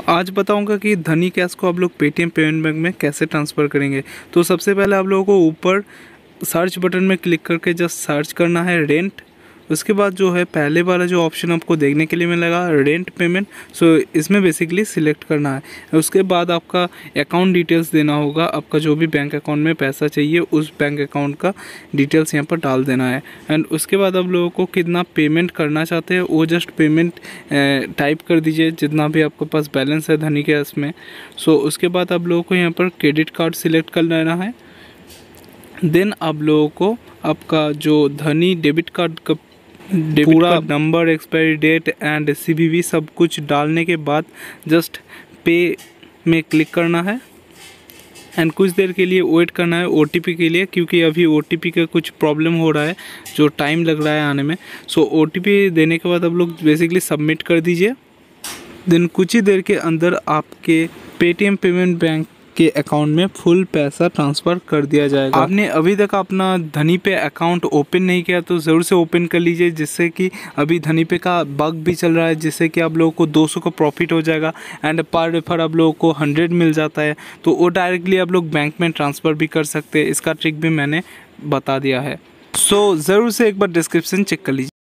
आज बताऊंगा कि धनी कैश को आप लोग पेटीएम पेमेंट बैंक में कैसे ट्रांसफ़र करेंगे। तो सबसे पहले आप लोगों को ऊपर सर्च बटन में क्लिक करके जस्ट सर्च करना है रेंट। उसके बाद जो है पहले वाला जो ऑप्शन आपको देखने के लिए मिलेगा रेंट पेमेंट, सो इसमें बेसिकली सिलेक्ट करना है। उसके बाद आपका अकाउंट डिटेल्स देना होगा, आपका जो भी बैंक अकाउंट में पैसा चाहिए उस बैंक अकाउंट का डिटेल्स यहाँ पर डाल देना है। एंड उसके बाद आप लोगों को कितना पेमेंट करना चाहते हैं वो जस्ट पेमेंट टाइप कर दीजिए, जितना भी आपके पास बैलेंस है धनी कैश में। सो उसके बाद आप लोगों को यहाँ पर क्रेडिट कार्ड सिलेक्ट कर लेना है। देन आप लोगों को आपका जो धनी डेबिट कार्ड का पूरा number, expiry date and CVV सब कुछ डालने के बाद जस्ट पे में क्लिक करना है एंड कुछ देर के लिए वेट करना है OTP के लिए, क्योंकि अभी OTP का कुछ प्रॉब्लम हो रहा है, जो टाइम लग रहा है आने में। सो OTP देने के बाद आप लोग बेसिकली सबमिट कर दीजिए। देन कुछ ही देर के अंदर आपके पेटीएम पेमेंट बैंक के अकाउंट में फुल पैसा ट्रांसफ़र कर दिया जाएगा। आपने अभी तक अपना धनी पे अकाउंट ओपन नहीं किया तो ज़रूर से ओपन कर लीजिए, जिससे कि अभी धनी पे का बग भी चल रहा है, जिससे कि आप लोगों को 200 का प्रॉफिट हो जाएगा एंड पर रेफर आप लोगों को 100 मिल जाता है। तो वो डायरेक्टली आप लोग बैंक में ट्रांसफ़र भी कर सकते हैं। इसका ट्रिक भी मैंने बता दिया है। सो ज़रूर से एक बार डिस्क्रिप्शन चेक कर लीजिए।